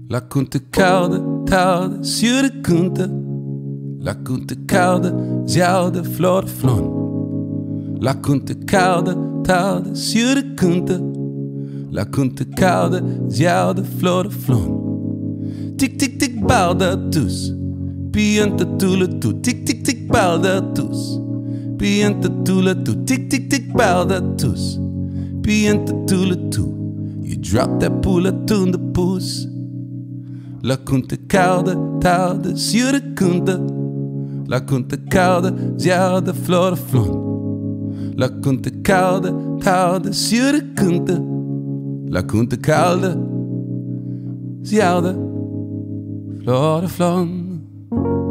La conta koude, taude, zure kunte. La conta koude, zjoude, flore, flon. La conta koude, taude, zure kunte. La conta koude, zjoude, flore, flon. Tik, tik, tik, bouwde toes. Piente toele toe. Tik, tik, tik, bouwde toes. Piente toele toe. Tik, tik, tik, bouwde toes. Piente toele toe. You drop that poele toen de poes. La conta koude, taude, zure kunte. La conta koude, zjoude, flore, flon. La conta koude, taude, zure kunte. La conta koude, zjoude, flore, flon.